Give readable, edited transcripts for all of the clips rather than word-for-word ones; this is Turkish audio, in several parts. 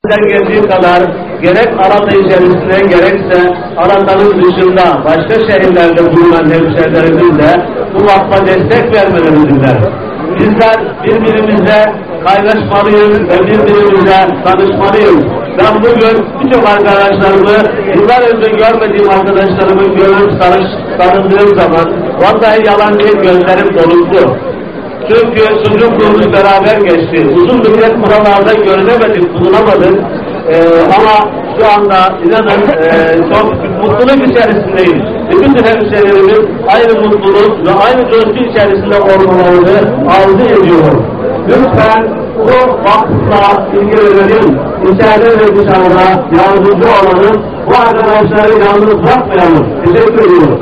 Geldiği kadar gerek Aratay içerisinde gerekse Aratay'ın dışında başka şehirlerde bulunan hemşehrilerimiz de bu vakfa destek vermelerini diler. Bizler birbirimize kaynaşmalıyız ve birbirimize tanışmalıyız. Ben bugün birçok arkadaşlarımı, yıllar önce görmediğim arkadaşlarımı görüp tanıdığım zaman vallahi yalan değil, gözlerim doluldu. Çünkü çocukluğumuz beraber geçti. Uzun müddet buralarda görünemedik, bulunamadık. Ama şu anda inanın çok mutluluk içerisindeyim. Bütün hemşehrilerimiz aynı mutluluk ve aynı coşku içerisinde olmalarını arzu ediyorum. Lütfen bu vakıfla ilgilenelim. İçeride ve dışarıda yardımcı olalım. Bu arkadaşları yalnız bırakmayalım. Teşekkür ediyorum.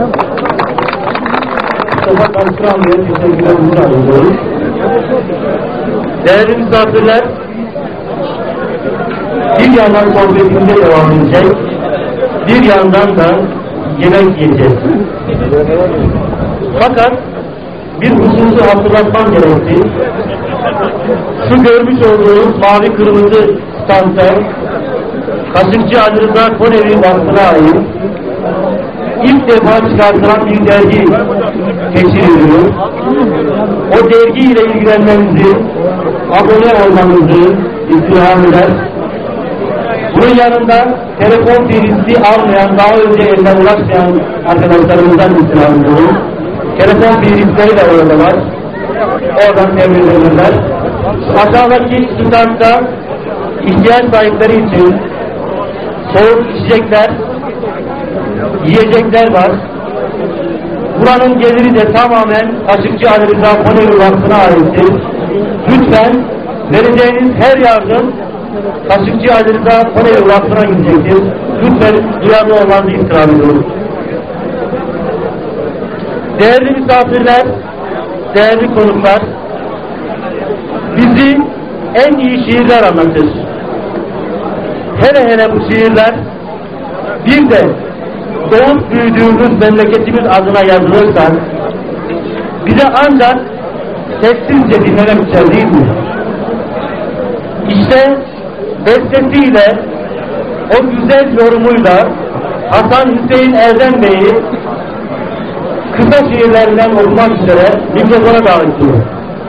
Değerli misafirler, bir yandan sohbetimize devam edecek, bir yandan da yemek yiyeceğiz. Fakat bir hususu hatırlatmam gerekti. Şu görmüş olduğunuz mavi kırmızı standa Kaşıkçı Ali Rıza Konevi Vakfı'na ait İlk defa çıkartılan bir dergi teşkil ediyor. O dergiyle ilgilenmenizi, abone olmanızı istirham eder. Bunun yanında telefon bilgisi almayan, daha önce eline ulaşmayan arkadaşlarımızdan istirham ediyoruz. Telefon bilgileri de orada var. Oradan temin ederler. Aşağıdaki standta ihtiyaç sahipleri için soğuk içecekler, yiyecekler var. Buranın geliri de tamamen Kaşıkçı Ali Rıza Konevi Vakfı'na aittir. Lütfen vereceğiniz her yardım Kaşıkçı Ali Rıza Konevi Vakfı'na gidecektir. Lütfen duyarlı olmanızı istirham ediyoruz. Değerli misafirler, değerli konuklar, bizi en iyi şiirler anlatır. Hele hele bu şiirler bir de doğup büyüdüğümüz memleketimiz adına yazılırsa bize ancak sessizce dinlemek güzel değil mi? İşte bestesiyle, o güzel yorumuyla Hasan Hüseyin Erdem Bey'i kısa şiirlerinden okumak üzere mikrofona davet ediyorum.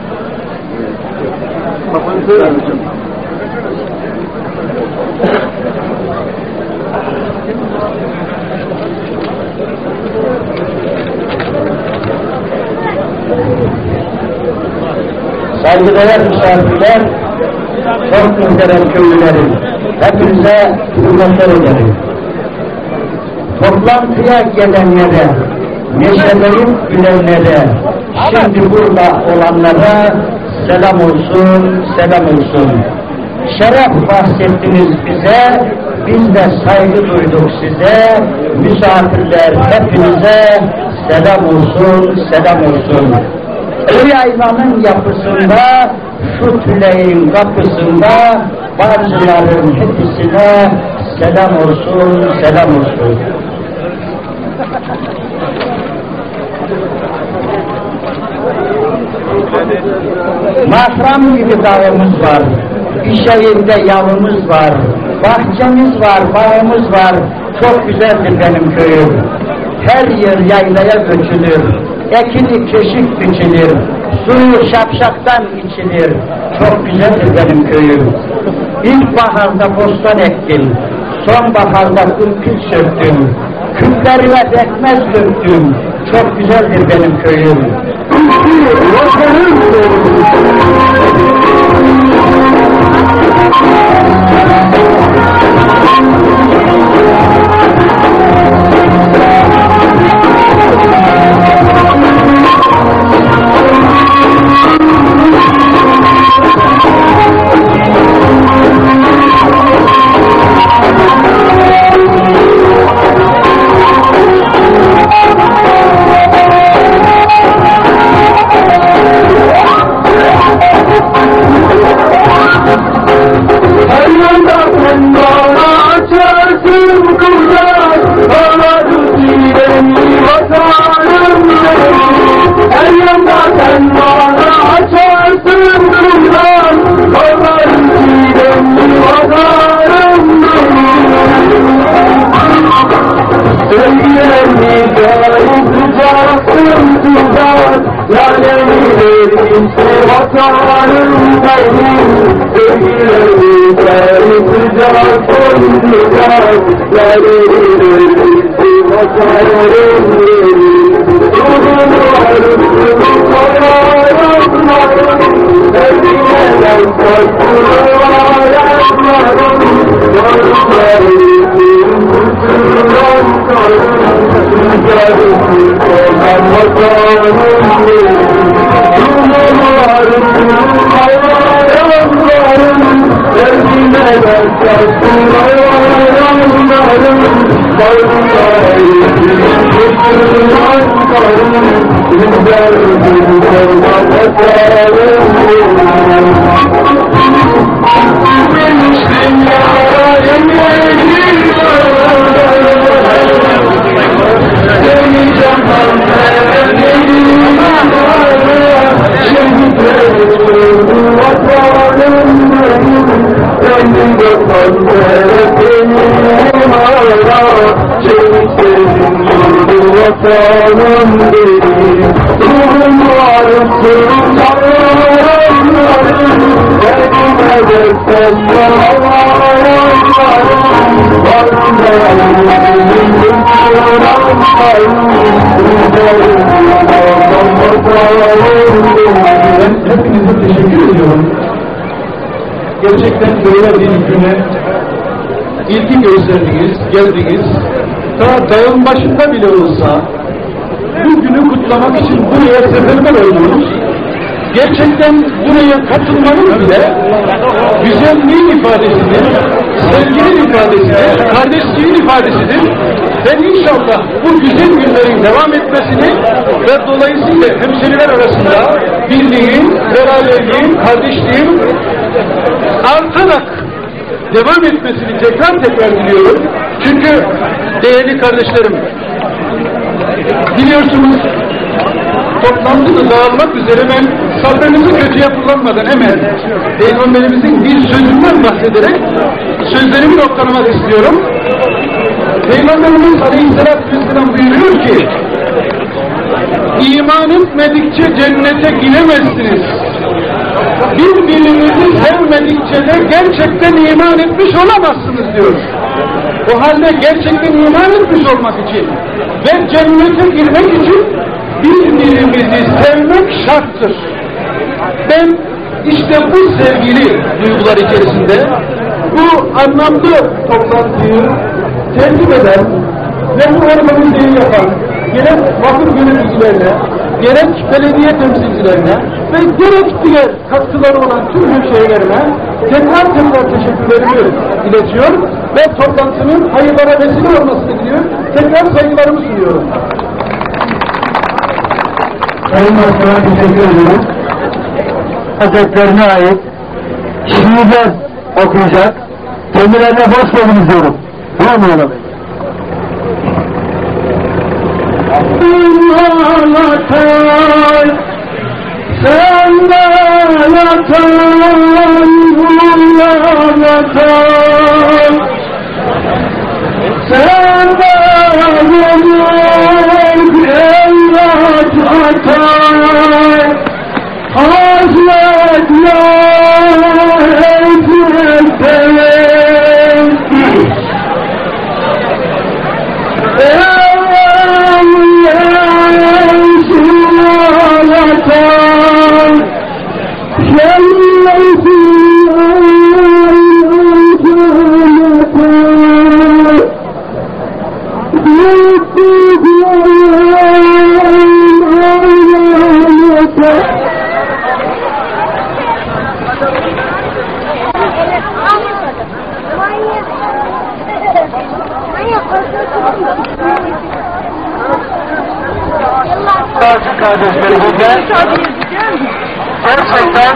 Saygıdeğer misafirler, çok muhterem köylülerim, hepinize hürmetler ederim. Toplantıya gelenlere, neşelerin gülenlere, şimdi burada olanlara selam olsun, selam olsun. Şeref bahsettiniz bize, biz de saygı duyduk size, misafirler hepinize selam olsun, selam olsun. Bu yaylanın yapısında, şu tüleyin kapısında, bazıların hepsine selam olsun, selam olsun. Mahram gibi dağımız var, bir şehirde yavımız var, bahçemiz var, bağımız var, çok güzeldir benim köyüm. Her yer yaylaya göçülür, ekini keşif biçilir, suyu şapşaktan içilir, çok güzeldir benim köyüm. İlkbaharda bostan ektim, sonbaharda ülkül söktüm, küplerime pekmez döktüm, çok güzeldir benim köyüm. Hepinize teşekkür ediyorum. Gerçekten böyle bir güne ilgi gösterdiniz, geldiniz. Ta dağın başında bile olsa bu günü kutlamak için buraya seferber oldunuz. Gerçekten buraya katılmanın bile güzelliğin ifadesidir, sevginin ifadesidir, kardeşliğin ifadesidir. Ben inşallah bu güzel günlerin devam etmesini ve dolayısıyla hemşeriler arasında birliğin, beraberliğin, kardeşliğin artarak devam etmesini tekrar diliyorum. Çünkü değerli kardeşlerim, biliyorsunuz toplantı dağılmak üzere ben sabrınızı kötüye kullanmadan hemen Peygamberimizin bir sözünden bahsederek sözlerimi noktalamak istiyorum. Peygamberimiz Aleyhisselatü Vesselam buyuruyor ki, iman etmedikçe cennete giremezsiniz. Birbirinizi sevmedikçe de gerçekten iman etmiş olamazsınız diyor. O halde gerçekten iman etmiş olmak için ve cennete girmek için birbirimizi sevmek şarttır. Ben işte bu sevgili duygular içerisinde bu anlamlı toplantıyı tertip eden ve bu organizeyi yapan gerek vakıf yöneticilerine, gerek belediye temsilcilerine ve gerek diğer katkıları olan tüm hemşehrilerime tekrar teşekkürlerimi iletiyor ve toplantının hayırlara vesile olmasını diliyor. Tekrar saygılarımı sunuyorum. Sayın Başkan'a teşekkür ederim. Hazretlerine ait şiirler okuyacak. Kendilerine hoş geldiniz diyorum. Buyurun Bey. Ağlatay, sen de ağlatay, ağlatay, sen de ağlatay, evlat atay, hazretler etmekteyin. Bazı kardeşlerimizde gerçekten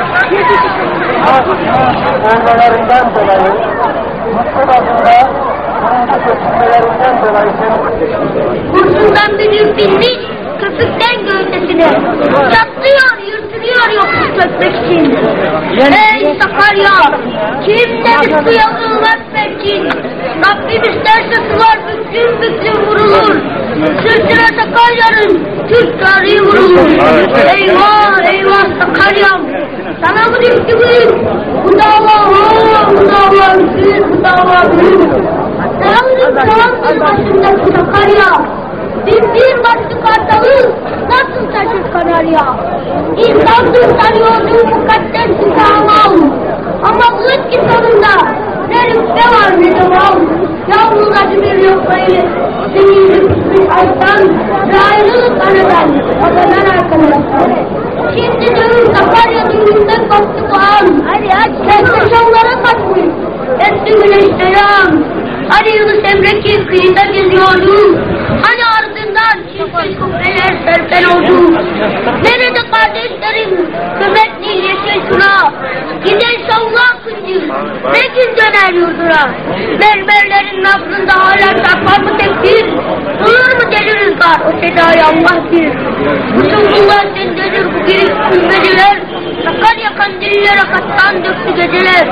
olmalarından dolayı Mustafa adında kurumcu seçimlerinden dolayı Kursundan büyük bindik, köpükten gövdesine. Yatlıyor, yırtınıyor bekliyor yokuş dökmek için. Ey Sakarya! Kim demiş bu yavruğu öpmek için? Rabbim isterse sular büklüm büklüm vurulur. Sırtına Sakarya'nın Türk tarihi vurulur. Eyvah eyvah Sakarya'm! Sana mı düştü büyük? Bu dava büyük, bu dava büyük. Sana mı düştü başındaki Sakarya? Bir başlı kartalı nasıl taşır Kanarya? İnsansız sanıyordum mukaddes İslam'ım. Ama ılık ki sonunda ne rütbe var ne de var. Yalnız acı bir lokmayı seninle küsmüş açtan ve ayrılık anadan babadan arkadaşlar. Şimdi dönün Sakarya düğünden baktı bu an. Hadi kendi şovlara kaçmış. Eski güneşlerim. Hani Yunus Emre ki kıyıda geziyordu. Hani ardından çiftlik kubbeler serpen oldu. Nerede kardeşlerim? Kıymetli yeşil şuna. Giden şovlu akıncı. Ne gün döner yurduna? Mermerlerin nabzında hala çarpar mı tekbir? Duyur mu deli rüzgar? O sedayı Allah bilir. Kusurlular sendedir bu girip kubbeciler. Sakarya kandillere kattan döktü geceler.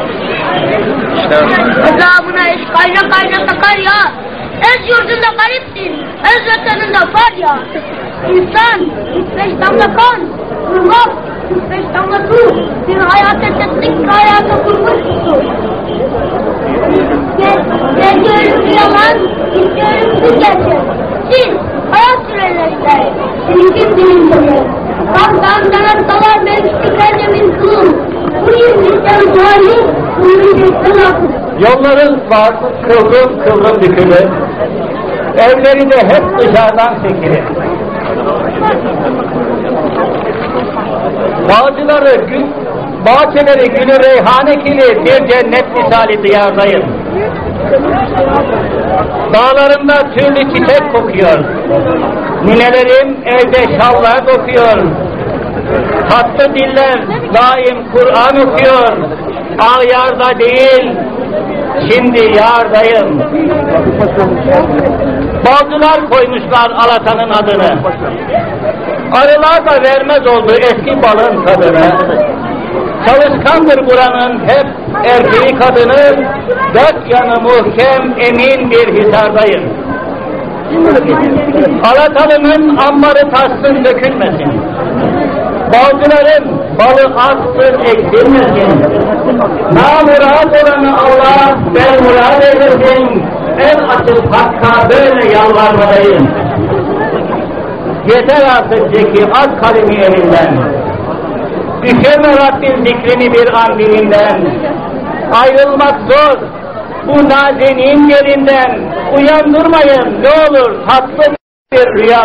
Azabına eş kayna kayna Sakarya. Ez yurdunda garipsin, ez vatanında var ya. İnsan, 45 damla kan, kurmak, 45 damla su. Bir hayat ettik, hayata kurmuş su. Geliyorum yalan, istiyorum siz gerçek. Siz, hayat sürelerinde, senin dilince. Kandan danaktalar mevcut kendimin kılım. Bu yüzden zuhali, bu yüzden akıl. Yolların var, kıvrım dikili. Evleri de hep dışarıdan çekilir. Bahçeleri gülü reyhanekili bir cennet misali diyardayım. Dağlarında türlü çiçek kokuyor. Ninelerim evde şallar dokuyor. Tatlı diller daim Kur'an okuyor. Ağyarda değil, şimdi yardayım. Balcılar koymuşlar Alatan'ın adını. Arılar da vermez oldu eski balın tadını. Çalışkandır buranın hep erkeği kadını. Dört yanı muhkem emin bir hisardayım. Alatan'ın ambarı taşsın dökülmesin. Balcıların balı aksın eksilmesin. Namurad olanı Allah bermurad eylesin. El açıp Hakk'a böyle yalvarmadayım. Yeter artık Zeki, at kalemi elinden. Düşeme Rabbin zikrini bir an dilinden. Ayrılmak zor bu nazenin yerinden. Uyandırmayın ne olur tatlı bir rüya.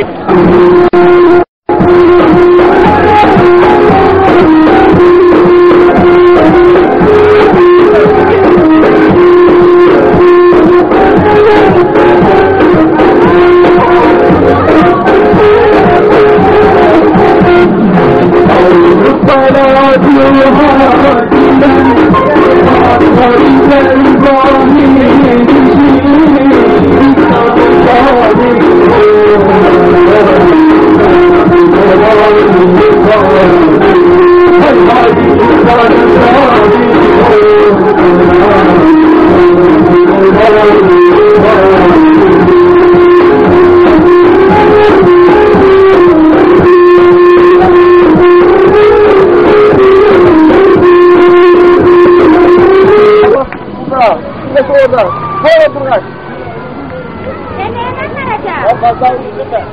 Orada, böyle durmak. Sen nereden vereceksin? Ben fazla üzüldüm de.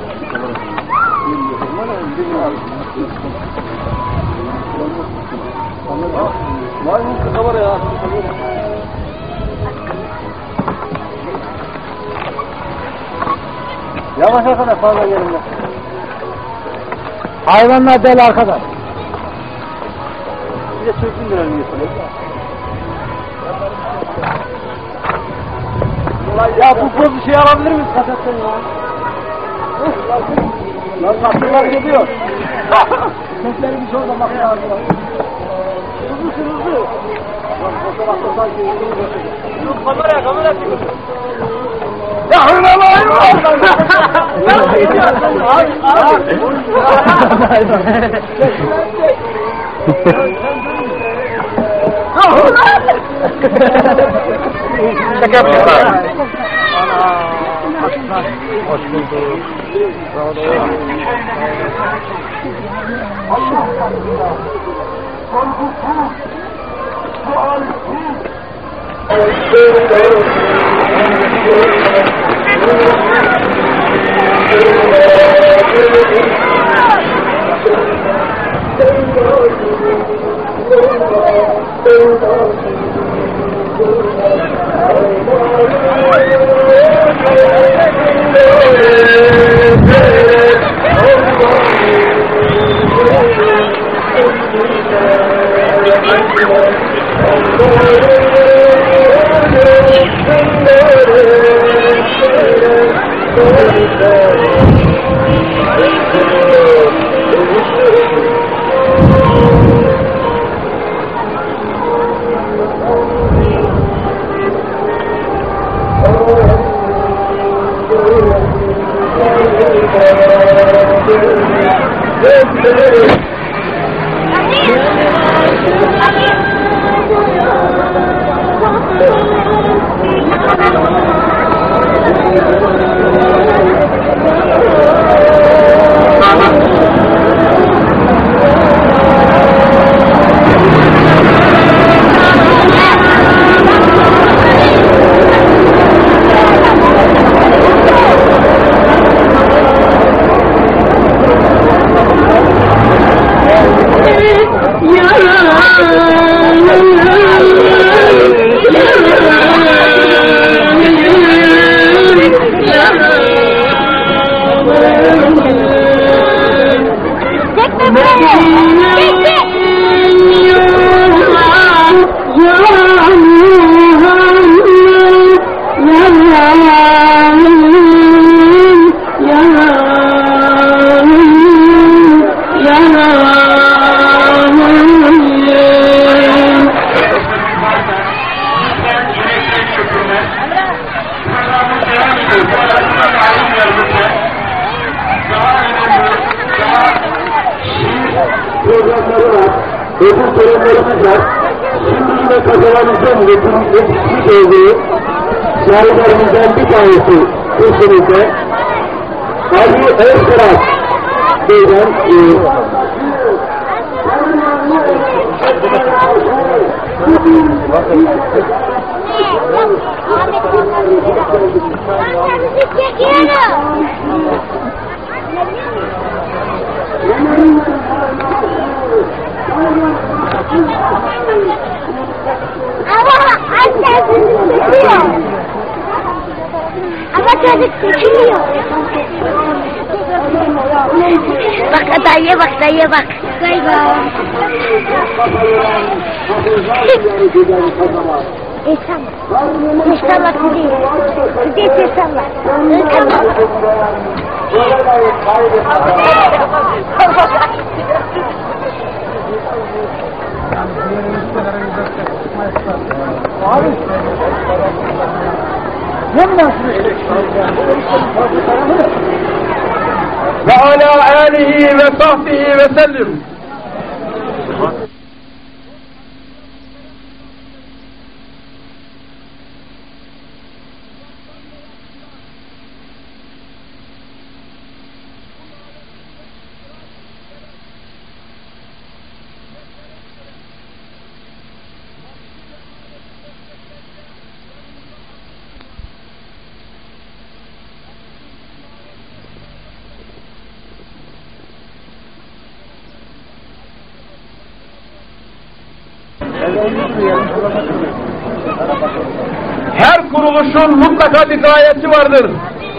Var mı kısa var ya? Yavaş arkadaş fazla yerinde. Hayvanlar del arkadaş. Bir de çöktün de önüne getiriyor. Ya bu boz bir şey alabilir miyiz kasetten ya? Lan kasırlar gidiyor. Sesleri bir şurada bakın abi. Hızlı. Lan fotoğrafta sanki hızlı. Kamera çıkıyor. Ya hırna var. Ne yapıyorsun? Abi. Şaka yapıyorlar. Hoş bulduk. Programları var, ödül törenlerimiz var. Şimdi yine kazanımızdan yetişmiş olduğu şairlerimizden bir tanesi kesinlikle Ali Özkırat Bey'den Ama çocuk çekiliyor. Bak dayıya bak, dayıya bak. Galiba. İnşallah kuzey. Kuzey inşallah. Ve ala alihi ve sahbihi ve sellim. Her kuruluşun mutlaka bir gayesi vardır.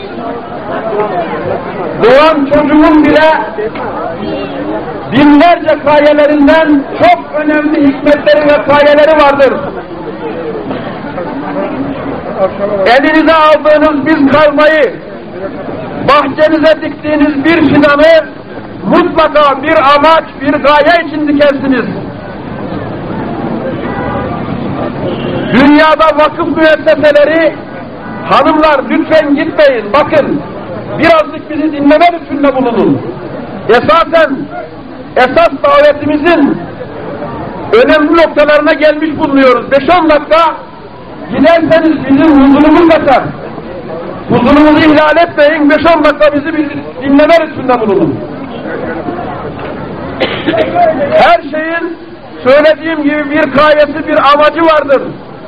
Doğan çocuğun bile binlerce gayelerinden çok önemli hikmetleri ve gayeleri vardır. Elinize aldığınız bir kazmayı, bahçenize diktiğiniz bir fidanı mutlaka bir amaç, bir gaye için dikersiniz. Dünyada vakıf müesseseleri, hanımlar lütfen gitmeyin, bakın, birazcık bizi dinleme lütfunla bulunun. Esas davetimizin önemli noktalarına gelmiş bulunuyoruz. 5-10 dakika giderseniz bizim huzurumuz kaçar. Huzurumuzu ihlal etmeyin, 5-10 dakika bizi dinleme lütfünde bulunun. Her şeyin söylediğim gibi bir gayesi, bir amacı vardır.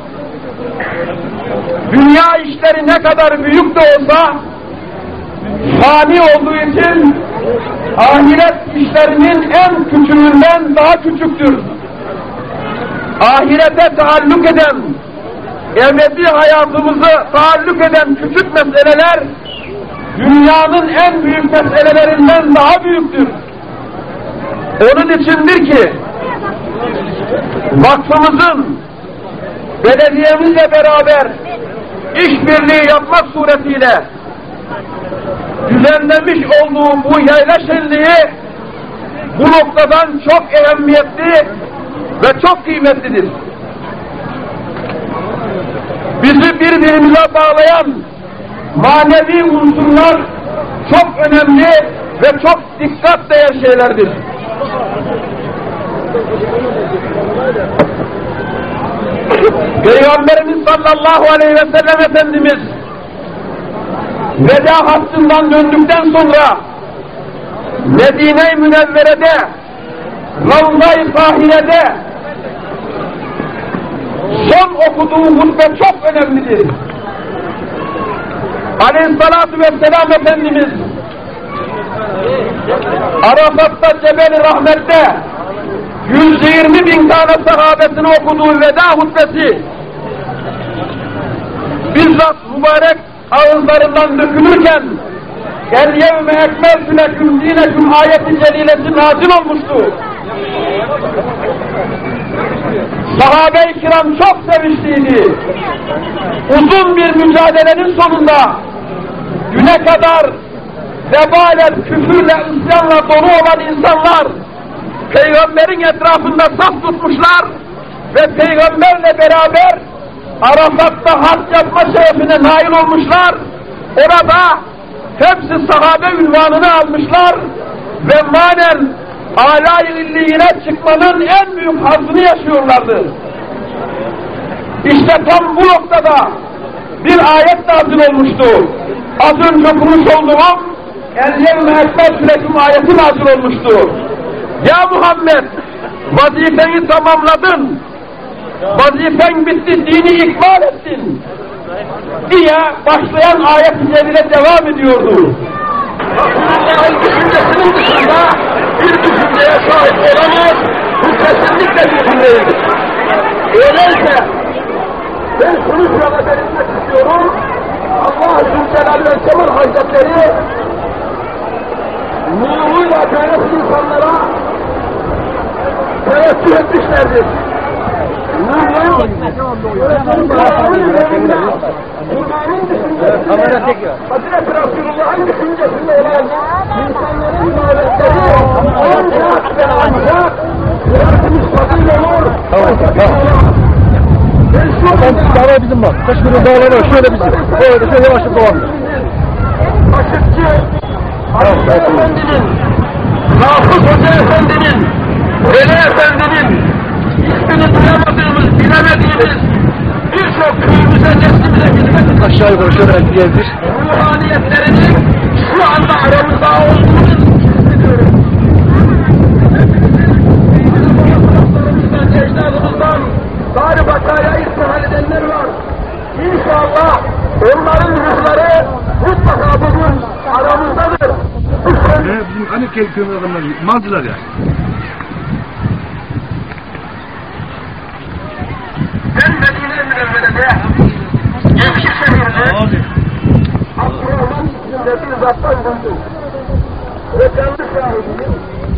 Dünya işleri ne kadar büyük de olsa fani olduğu için ahiret işlerinin en küçüğünden daha küçüktür. Ahirete taalluk eden, ebedi hayatımızı taalluk eden küçük meseleler dünyanın en büyük meselelerinden daha büyüktür. Onun içindir ki vakfımızın belediyemizle beraber işbirliği yapmak suretiyle düzenlemiş olduğu bu yayla şenliği bu noktadan çok ehemmiyetli ve çok kıymetlidir. Bizi birbirimize bağlayan manevi unsurlar çok önemli ve çok dikkat değer şeylerdir. Peygamberimiz sallallahu aleyhi ve sellem Efendimiz veda haccından döndükten sonra Medine-i Münevvere'de, Ravza-i Tahire'de son okuduğu hutbe çok önemlidir. Aleyhissalatu vesselam Efendimiz Arafat'ta Cebel-i Rahmet'te 120 bin tane sahabesine okuduğu veda hutbesi bizzat mübarek ağızlarından dökülürken "El-yevme ekmeltü leküm dineküm" ayeti celilesi nazil olmuştu. Sahabe-i kiram çok sevinçliydi. Uzun bir mücadelenin sonunda düne kadar vebalet, küfürle, isyanla dolu olan insanlar Peygamberin etrafında saf tutmuşlar ve Peygamberle beraber Arafat'ta hac yapma şerefine nail olmuşlar. Orada hepsi sahabe ünvanını almışlar ve manen âlâ-i illiyine çıkmanın en büyük hazzını yaşıyorlardı. İşte tam bu noktada bir ayet nazil olmuştu. Az önce okumuş olduğum "El-yevme ekmeltü leküm" ayeti nazil olmuştu. Ya Muhammed, vazifeni tamamladın, vazifen bitti, dini ikmal ettin diye başlayan ayet-i celile devam ediyordu. Allah'ın düşüncesinin dışında bir düşünceye sahip olamaz, bu kesinlikle bir cümleydi. Öyleyse ben şunu şurada belirtmek istiyorum, Allah-u Zülcelal ve Kemal Hazretleri nuruyla gayret insanlara teveccüh etmişlerdir. Nurların Hazreti Resulullah'ın düşüncesinde olan insanların ibadetleri ancak ve ancak Rabbimiz fadıyla olur. Dava bizim bak. Kaşmır'ın dağları şöyle bizim. Böyle şöyle yavaşça devam ediyor. Aşıkçı Aşık Efendi'nin, Rafız Hoca Efendi'nin, Veli Efendi'nin ismini duyamadığımız, bilemediğimiz birçok köyümüze, neslimize hizmet edin. Aşağı yukarı şöyle geldir. Ruhaniyetlerinin şu anda aramızda olduğunu hissediyorum. Bizim ecdadımızdan bari bakaya istihal edenler var. İnşallah onların ruhları mutlaka bugün aramızdadır. Bizim hani köyün adamları, Mazlılar ya. Ben Medine-i Münevvere'de Nevşehir'de Abdurrahman isminde bir zattan buldum. Ve canlı şahidiyim.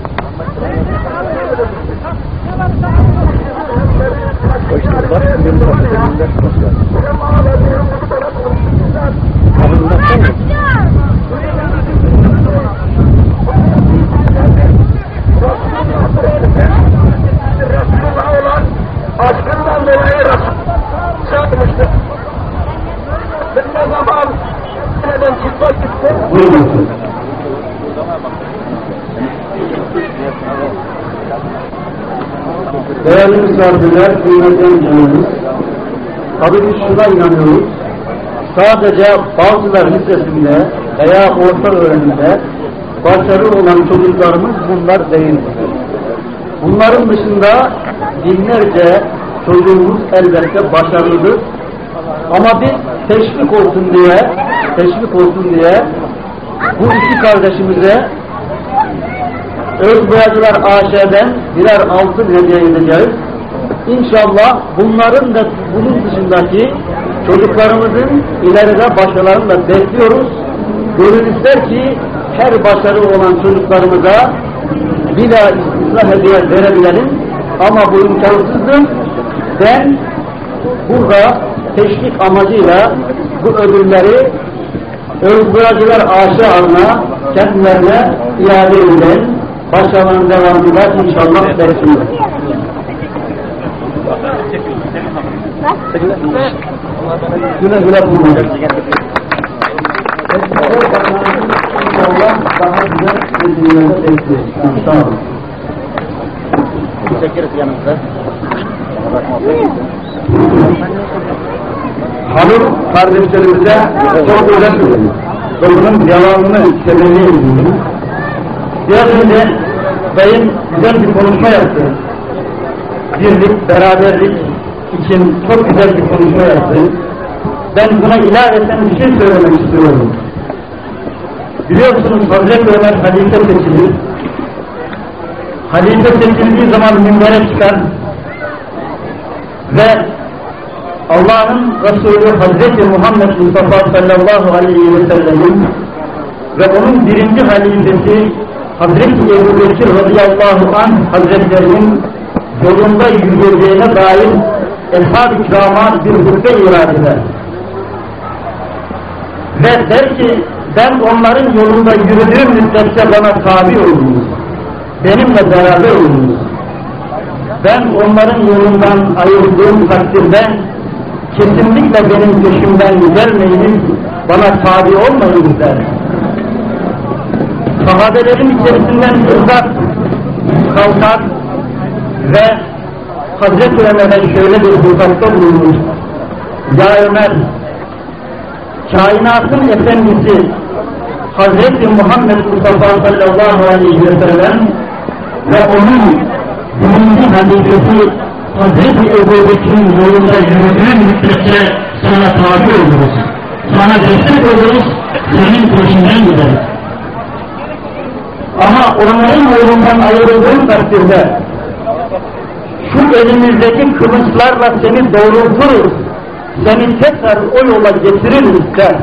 Resulullah olan aşkından dolayı Resul çarpmıştır. Ben ne zaman neden çıkmak gittim? Buyurun. Değerli misafirler, kıymetli hemşehrilerimiz, tabii biz şuna inanıyoruz, sadece Balcılar Lisesi'nde veya orta öğrenimde başarılı olan çocuklarımız bunlar değildir. Bunların dışında binlerce çocuğumuz elbette başarılıdır. Ama biz teşvik olsun diye bu iki kardeşimize Özboyacılar AŞ'den birer altın hediye edeceğiz. İnşallah bunların da bunun dışındaki çocuklarımızın ileride başarılarını da bekliyoruz. Gönül ister ki her başarılı olan çocuklarımıza bila istisna hediye verebilelim. Ama bu imkansızdır. Ben burada teşvik amacıyla bu ödülleri Özboyacılar AŞ adına kendilerine iade edilen başarıların devamında inşallah bekliyoruz. Güle güle bulunur. İnşallah daha güzel hediyelerle bekliyoruz. Sağ olun. Teşekkür ederim yanımızda. Hanım kardeşlerimize çok özel söylüyoruz. Bunun devamını sebebi ediyoruz. Biraz önce Sayın güzel bir konuşma yaptı. Birlik, beraberlik için çok güzel bir konuşma yaptı. Ben buna ilaveten bir şey söylemek istiyorum. Biliyorsunuz Hazreti Ömer halife seçilir. Halife seçildiği zaman minbere çıkar ve Allah'ın Resulü Hazreti Muhammed Mustafa sallallahu aleyhi ve sellem'in ve onun birinci halifesi Hazreti Ebu Bekir radıyallahu anh Hazretlerinin yolunda yürüyeceğine dair Eshab-ı Kiram'a bir hutbe irad eder. Ve der ki, ben onların yolunda yürüdüğüm müddetçe bana tabi olunuz. Benimle beraber olunuz. Ben onların yolundan ayrıldığım takdirde kesinlikle benim peşimden gelmeyiniz, bana tabi olmayınız der. Sahabelerin içerisinden bir zat kalkar ve Hazreti Ömer'e şöyle bir huzatta bulunur. Ya Ömer, kainatın efendisi Hazreti Muhammed Mustafa sallallahu aleyhi ve sellem ve onun birinci halifesi Hazreti Ebu Bekir'in yolunda yürüdüğün müddetçe sana tabi oluruz. Sana destek oluruz, senin peşinden gideriz. Ama onların yolundan ayrıldığın takdirde şu elimizdeki kılıçlarla seni doğrulturuz, seni tekrar o yola getiririz der.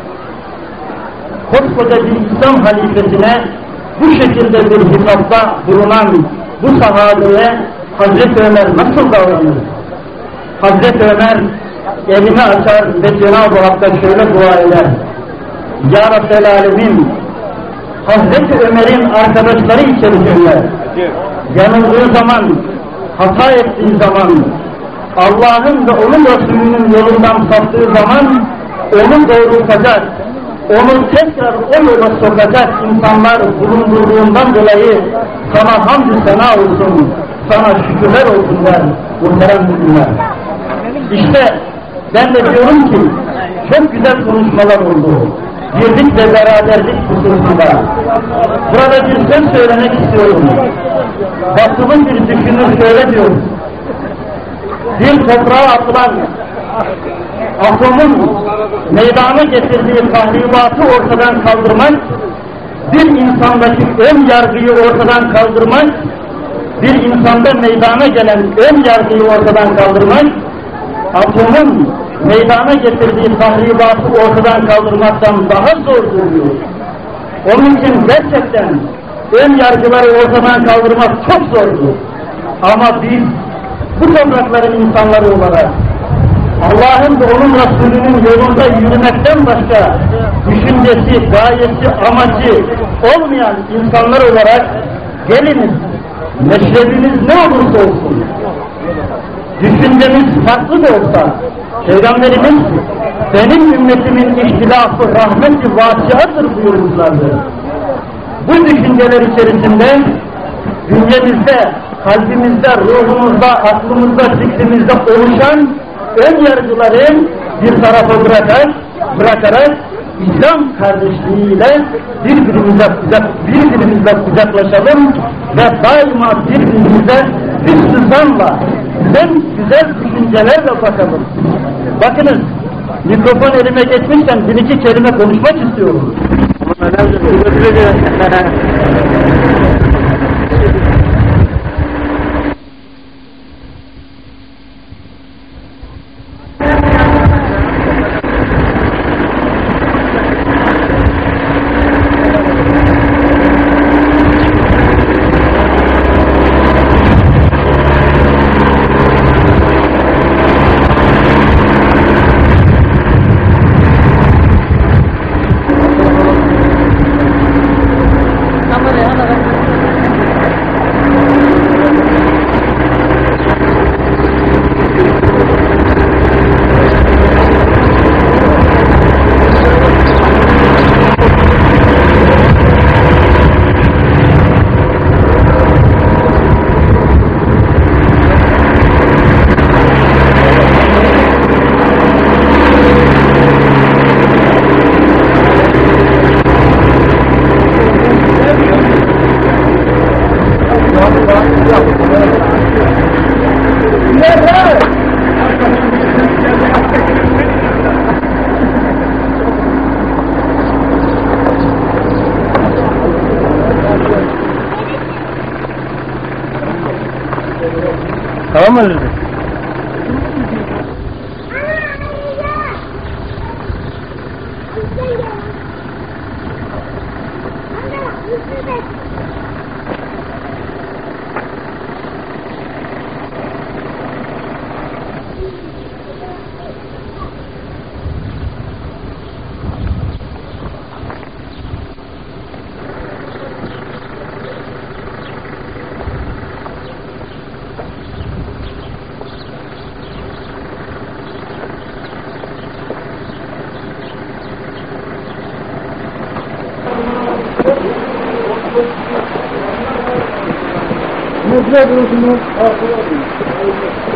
Koskoca bir İslam halifesine bu şekilde bir hitapta bulunan bu sahabeye Hazreti Ömer nasıl davranır? Hazreti Ömer elini açar ve Cenab-ı Hak'ta şöyle dua eder. Ya Rabbel Alemin, Hazreti Ömer'in arkadaşları içerisinde yanıldığı zaman, hata ettiği zaman, Allah'ın ve onun Resulünün yolundan saptığı zaman onu doğrultacak, onu tekrar o yola sokacak insanlar bulundurduğundan dolayı sana hamd-ı sena olsun, sana şükürler olsun der muhterem müminler. İşte ben de diyorum ki çok güzel konuşmalar oldu. Birlik ve beraberlik hususunda. Burada bir söz söylemek istiyorum. Batılı bir düşünür şöyle diyor. Bir toprağa atılan atomun meydana getirdiği tahribatı ortadan kaldırmak, bir insandaki ön yargıyı ortadan kaldırmak, bir insanda meydana gelen ön yargıyı ortadan kaldırmak, atomun meydana getirdiği tahribatı ortadan kaldırmaktan daha zordur diyor. Onun için gerçekten ön yargıları ortadan kaldırmak çok zordur. Ama biz bu toprakların insanları olarak Allah'ın ve onun Resulünün yolunda yürümekten başka düşüncesi, gayesi, amacı olmayan insanlar olarak geliniz, meşrebimiz ne olursa olsun, düşüncemiz farklı da olsa, Peygamberimiz benim ümmetimin ihtilafı rahmet-i vasiattır buyurmuşlardır. Bu düşünceler içerisinde bünyemizde kalbimizde, ruhumuzda, aklımızda, fikrimizde oluşan ön yargıları bir tarafa bırakarak İslam kardeşliğiyle birbirimizle kucaklaşalım ve daima birbirimize hüsnü zanla, güzel düşüncelerle bakalım. Bakınız, mikrofon elime geçmişken bir iki kelime konuşmak istiyorum. Tamam mı? Müdür duruşunu